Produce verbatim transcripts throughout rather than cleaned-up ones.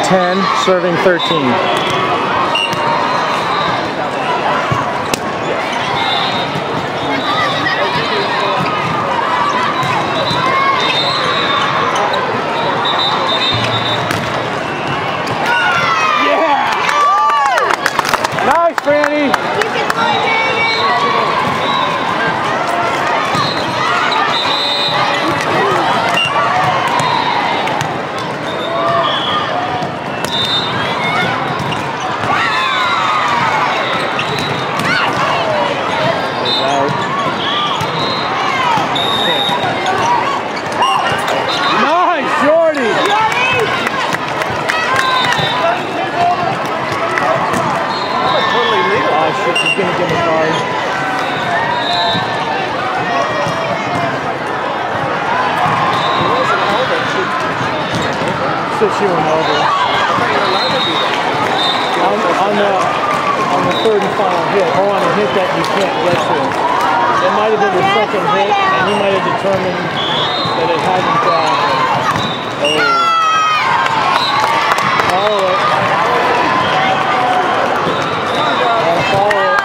ten, serving thirteen. Nice, Franny. Nice, Jordy. Oh shit, she's gonna give me a card. So she went over. On, on the on the third and final hit, or on a hit that you can't get to. It might have been the second hit, and he might have determined that it hadn't. Uh, oh. Follow it. Follow it.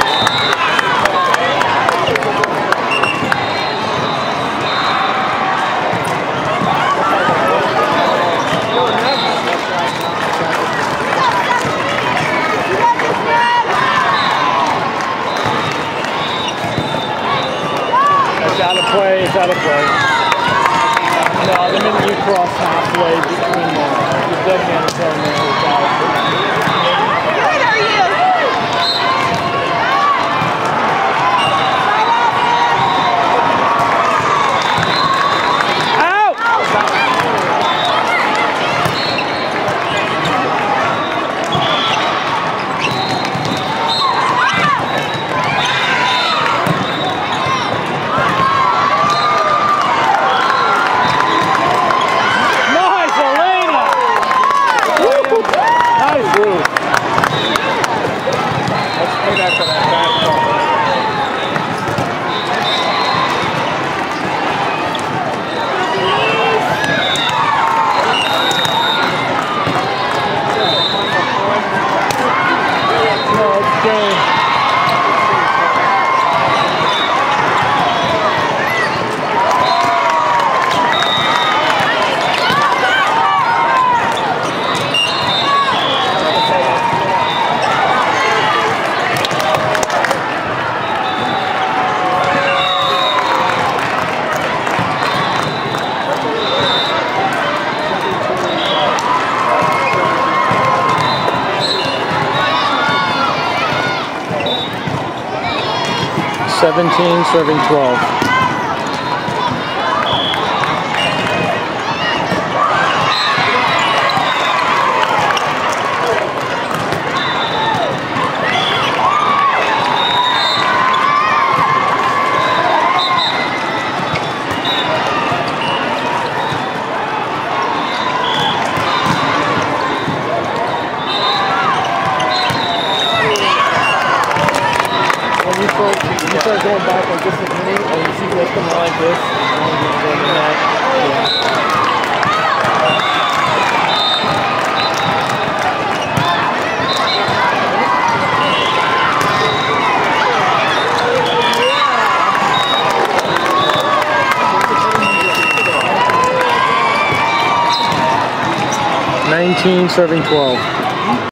It's out of play, it's out of play. No, the minute you cross halfway between the, the dead man and zone there, it's out. Good, are you? seventeen, serving twelve. You start, you start going back like this with me, and you see this coming like this, and then you go to that. Yeah. nineteen, serving twelve.